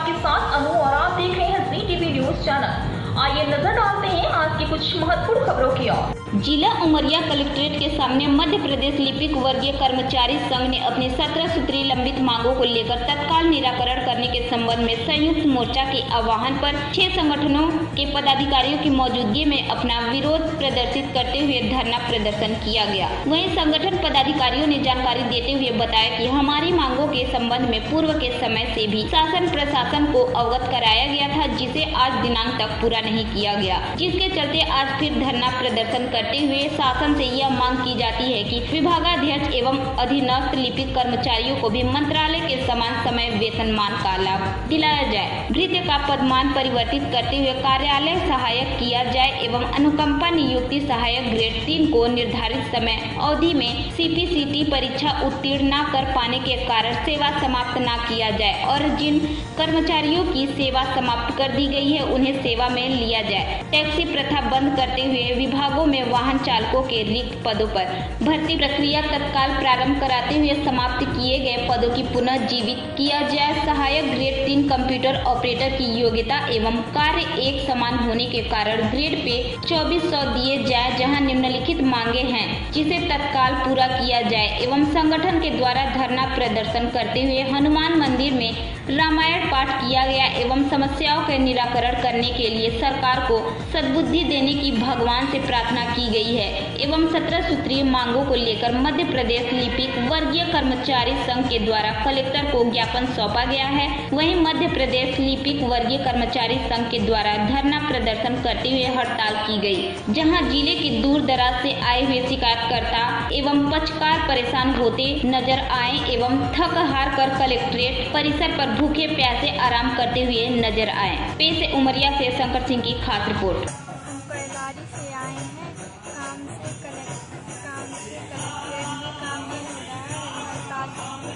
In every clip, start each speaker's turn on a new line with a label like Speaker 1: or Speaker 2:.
Speaker 1: आपके साथ अनु और आप देख रहे हैं जी टीवी न्यूज चैनल। आइए नजर डालते हैं आज की कुछ महत्वपूर्ण खबरों की ओर।
Speaker 2: जिला उमरिया कलेक्ट्रेट के सामने मध्य प्रदेश लिपिक वर्गीय कर्मचारी संघ ने अपनी 17 सूत्रीय लंबित मांगों को लेकर तत्काल निराकरण करने के संबंध में संयुक्त मोर्चा के आह्वान पर 6 संगठनों के पदाधिकारियों की मौजूदगी में अपना विरोध प्रदर्शित करते हुए धरना प्रदर्शन किया गया। वहीं संगठन पदाधिकारियों ने जानकारी देते हुए बताया कि हमारी मांगों के संबंध में पूर्व के समय से भी शासन प्रशासन को अवगत कराया गया था, जिसे आज दिनांक तक पूरा नहीं किया गया, जिसके चलते आज फिर धरना प्रदर्शन करते हुए शासन से यह मांग की जाती है कि विभागाध्यक्ष एवं अधीनस्थ लिपिक कर्मचारियों को भी मंत्रालय के समान समय वेतनमान का लाभ दिलाया जाए, भृत्य का पदमान परिवर्तित करते हुए कार्यालय सहायक किया जाए एवं अनुकंपा नियुक्ति सहायक ग्रेड 3 को निर्धारित समय अवधि में CPCT परीक्षा उत्तीर्ण न कर पाने के कारण सेवा समाप्त न किया जाए और जिन कर्मचारियों की सेवा समाप्त कर दी गई है उन्हें सेवा में लिया जाए। टैक्सी प्रथा बंद करते हुए विभागों में वाहन चालकों के रिक्त पदों पर भर्ती प्रक्रिया तत्काल प्रारंभ कराते हुए समाप्त किए गए पदों की पुनः जीवित किया जाए। सहायक ग्रेड 3 कंप्यूटर ऑपरेटर की योग्यता एवं कार्य एक समान होने के कारण ग्रेड पे 2400 दिए जाए, जहां निम्नलिखित मांगे हैं जिसे तत्काल पूरा किया जाए। एवं संगठन के द्वारा धरना प्रदर्शन करते हुए हनुमान मंदिर में रामायण पाठ किया गया एवं समस्याओं के निराकरण करने के लिए सरकार को सद्बुद्धि देने की भगवान से प्रार्थना की गई है। एवं 17 सूत्रीय मांगों को लेकर मध्य प्रदेश लिपिक वर्गीय कर्मचारी संघ के द्वारा कलेक्टर को ज्ञापन सौंपा गया है। वहीं मध्य प्रदेश लिपिक वर्गीय कर्मचारी संघ के द्वारा धरना प्रदर्शन करते हुए हड़ताल की गई, जहां जिले के दूर दराज से आए हुए शिकायतकर्ता एवं पक्षकार परेशान होते नजर आए एवं थक हार कर कलेक्ट्रेट परिसर पर भूखे प्यासे आराम करते हुए नजर आए। पेश है उमरिया से शंकर सिंह की खास रिपोर्ट।
Speaker 3: हम कोयलारी से आए हैं, काम से कलेक्ट्रेट में काम नहीं हो रहा है, हड़ताल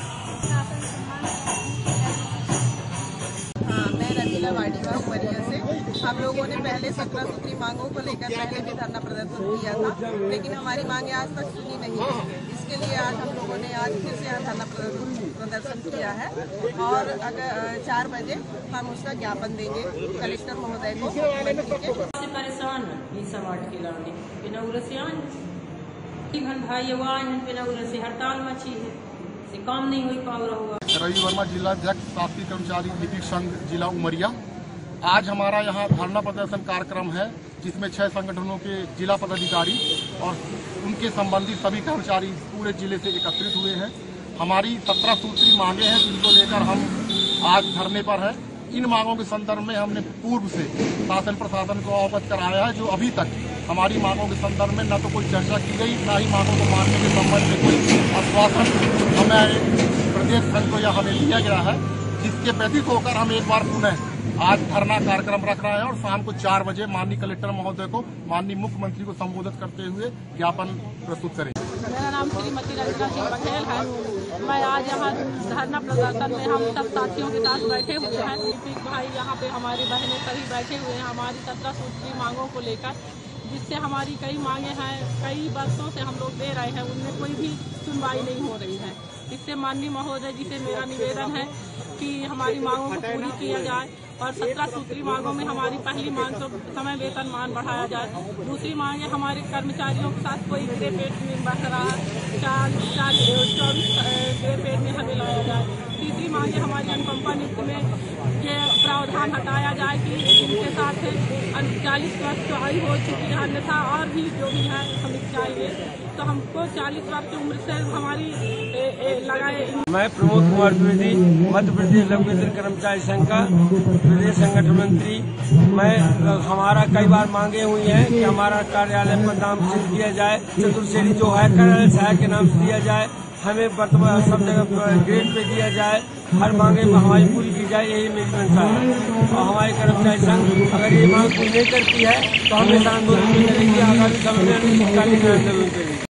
Speaker 3: शासन से मांग।
Speaker 4: मैं रजीला वाडिवा उमरिया से। हम लोगों ने पहले 17 सूत्री मांगों को लेकर पहले भी धरना प्रदर्शन किया था, लेकिन हमारी मांगे आज तक सुनी नहीं है। इसके लिए आज हम लोगों ने आज फिर से यहाँ धरना प्रदर्शन किया है और अगर 4 बजे हम उसका ज्ञापन देंगे कलेक्टर महोदय को।
Speaker 5: परेशान से हड़ताल मची है, से काम नहीं हो पा रहा होगा।
Speaker 6: रवि वर्मा जिलाध्यक्ष शासकीय कर्मचारी लिपिक संघ जिला उमरिया। आज हमारा यहाँ धरना प्रदर्शन कार्यक्रम है, जिसमें 6 संगठनों के जिला पदाधिकारी और उनके संबंधित सभी कर्मचारी पूरे जिले से एकत्रित हुए हैं। हमारी 17 सूत्री मांगे हैं, जिनको लेकर हम आज धरने पर है। इन मांगों के संदर्भ में हमने पूर्व से शासन प्रशासन को अवगत कराया है, जो अभी तक हमारी मांगों के संदर्भ में न तो कोई चर्चा की गई, न ही मांगों को मानने के संबंध में कोई आश्वासन हमें प्रदेश संघ को या हमें दिया गया है, जिसके व्यतीत होकर हम एक बार पुनः आज धरना कार्यक्रम रख रहे हैं और शाम को 4 बजे माननीय कलेक्टर महोदय को, माननीय मुख्यमंत्री को संबोधित करते हुए ज्ञापन प्रस्तुत करेंगे।
Speaker 7: मेरा नाम श्रीमती रंजना सिंह बघेल है। मैं आज यहाँ धरना प्रदर्शन में हम सब साथियों के साथ बैठे हुए हैं। लिपिक भाई यहाँ पे हमारी बहनें सभी बैठे हुए हैं हमारी 17 सूत्री मांगों को लेकर, जिससे हमारी कई मांगे हैं, कई वर्षों से हम लोग दे रहे हैं, उनमें कोई भी सुनवाई नहीं हो रही है। इससे माननीय महोदय जी से मेरा निवेदन है कि हमारी मांगों को पूरी किया जाए और 17 सूत्री मांगों में हमारी पहली मांग तो समय वेतनमान बढ़ाया जाए। दूसरी मांग है हमारे कर्मचारियों के साथ कोई ग्रे पेड में बरकरार 24 ग्रे पेड में हमें लाया जाए। तीसरी मांग है हमारी अनुकंपा नियुक्ति में ये प्रावधान हटाया जाए कि इनके साथ 40 वर्ष की आयु हो चुकी है, अन्यथा और भी जो भी है हमें चाहिए, तो हमको 40 वर्ष की उम्र से हमारी लगाए।
Speaker 8: मैं प्रमोद कुमार द्विवेदी, मध्य प्रदेश लघु कर्मचारी संघ का प्रदेश संगठन मंत्री। हमारा कई बार मांगे हुई हैं कि हमारा कार्यालय पर नाम से दिया जाए, चतुर्श्रेणी जो है कार्यालय सहायक के नाम से दिया जाए, हमें वर्तमान सब जगह ग्रेड पे दिया जाए, हर मांगे में हमारी पूरी की जाए, यही मेरी मंशा है। और हमारे कर्मचारी संघ अगर ये मांग पूरी नहीं करती है तो हमें आंदोलन करेंगे, आगामी समय में आंदोलन करेंगे।